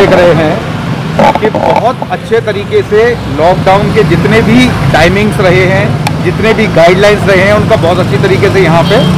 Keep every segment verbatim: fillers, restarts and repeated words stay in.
देख रहे हैं कि बहुत अच्छे तरीके से लॉकडाउन के जितने भी टाइमिंग्स रहे हैं, जितने भी गाइडलाइंस रहे हैं, उनका बहुत अच्छी तरीके से यहाँ पे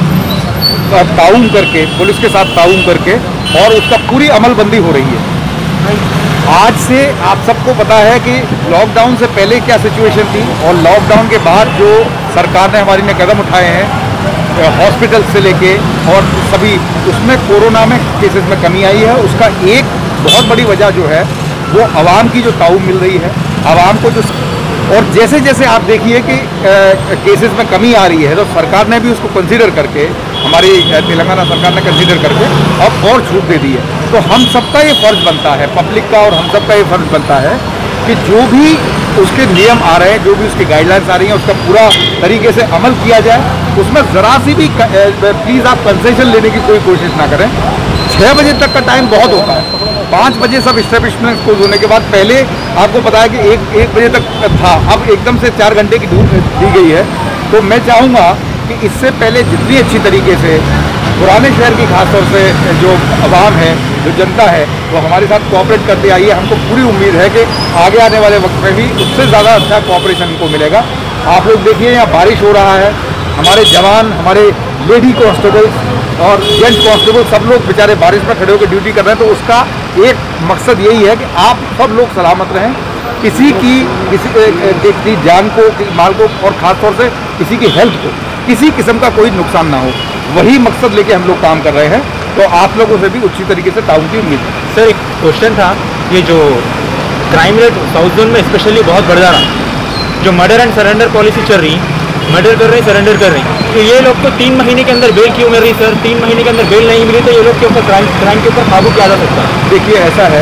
ताउन करके, पुलिस के साथ ताउन करके और उसका पूरी अमलबंदी हो रही है। आज से आप सबको पता है कि लॉकडाउन से पहले क्या सिचुएशन थी और लॉकडाउन के बाद जो सरकार ने हमारी ने कदम उठाए हैं हॉस्पिटल से लेके और सभी, उसमें कोरोना में केसेस में कमी आई है। उसका एक बहुत बड़ी वजह जो है वो आवाम की जो ताउन मिल रही है, आवाम को जो, और जैसे जैसे आप देखिए कि केसेस में कमी आ रही है तो सरकार ने भी उसको कंसीडर करके, हमारी तेलंगाना सरकार ने कंसीडर करके अब और छूट दे दी है। तो हम सबका ये फ़र्ज़ बनता है, पब्लिक का और हम सबका ये फ़र्ज़ बनता है कि जो भी उसके नियम आ रहे हैं, जो भी उसकी गाइडलाइंस आ रही हैं, उसका पूरा तरीके से अमल किया जाए। उसमें ज़रा सी भी प्लीज़ आप कंसेशन लेने की कोई कोशिश ना करें। छः बजे तक का टाइम बहुत होता है, पाँच बजे सब इस्टेब्लिशमेंट क्लोज होने के बाद, पहले आपको पता है कि एक एक बजे तक था, अब एकदम से चार घंटे की दूर दी गई है। तो मैं चाहूँगा कि इससे पहले जितनी अच्छी तरीके से पुराने शहर की खासतौर से जो आवाम है, जो जनता है, वो हमारे साथ कोऑपरेट करते आई है। हमको पूरी उम्मीद है कि आगे आने वाले वक्त में भी उससे ज़्यादा अच्छा कोऑपरेशन को मिलेगा। आप लोग देखिए यहाँ बारिश हो रहा है, हमारे जवान, हमारे लेडी कांस्टेबल्स और जेंट्स कांस्टेबल सब लोग बेचारे बारिश में खड़े होकर ड्यूटी कर रहे हैं। तो उसका एक मकसद यही है कि आप सब लोग सलामत रहें, किसी की किसी की जान को, माल को और ख़ास तौर से किसी की हेल्थ को किसी किस्म का कोई नुकसान ना हो, वही मकसद लेके हम लोग काम कर रहे हैं। तो आप लोगों से भी अच्छी तरीके से ताउन की उम्मीद है। सर, एक क्वेश्चन था, ये जो क्राइम रेट साउथ जोन में स्पेशली बहुत बढ़ जा रहा, जो मर्डर एंड सरेंडर पॉलिसी चल रही, मर्डर कर रही, सरेंडर कर रही, तो ये लोग तो तीन महीने के अंदर बेल क्यों मिल रही सर? तीन महीने के अंदर बेल नहीं मिली तो ये लोग के ऊपर क्राइम क्राइम के ऊपर काबू किया जा सकता है? देखिए ऐसा है,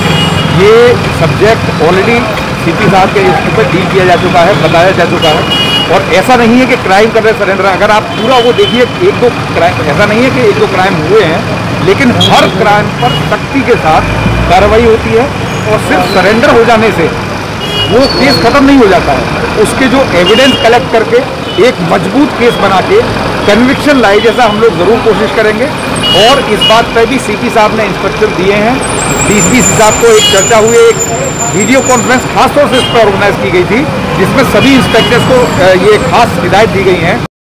ये सब्जेक्ट ऑलरेडी सीपी साहब के ऊपर डील किया जा चुका है, बताया जा चुका है। और ऐसा नहीं है कि क्राइम कर रहे सरेंडर, अगर आप पूरा वो देखिए, एक दो क्राइम, ऐसा नहीं है कि एक दो क्राइम हुए हैं, लेकिन हर क्राइम पर सख्ती के साथ कार्रवाई होती है। और सिर्फ सरेंडर हो जाने से वो केस खत्म नहीं हो जाता है, उसके जो एविडेंस कलेक्ट करके एक मजबूत केस बना के कन्विक्शन लाए, जैसा हम लोग ज़रूर कोशिश करेंगे। और इस बात पर भी सीपी साहब ने इंस्ट्रक्शन दिए हैं, डीसीपी साहब को एक चर्चा हुई, एक वीडियो कॉन्फ्रेंस खासतौर से इस पर ऑर्गेनाइज की गई थी, जिसमें सभी इंस्पेक्टर्स को ये खास हिदायत दी गई हैं